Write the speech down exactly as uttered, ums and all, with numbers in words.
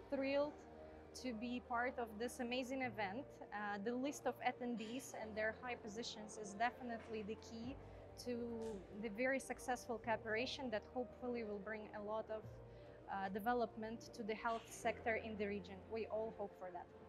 thrilled to be part of this amazing event. Uh, the list of attendees and their high positions is definitely the key to the very successful cooperation that hopefully will bring a lot of uh, development to the health sector in the region. We all hope for that.